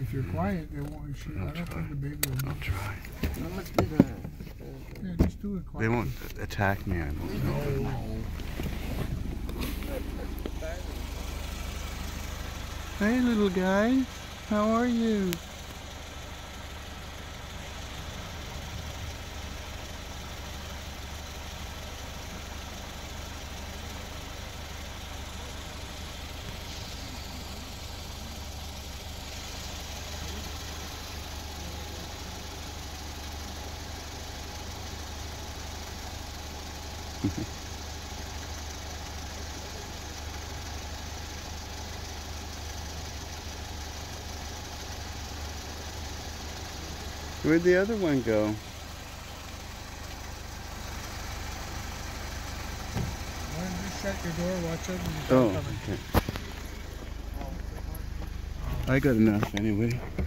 If you're quiet, they won't. I don't think the baby will. I'll try. That must be the. Yeah, just do it quiet. They won't attack me. I won't. No. Hey, little guy. How are you? Where'd the other one go? Why don't you shut your door, watch out when you Oh, come in. okay. I got enough anyway.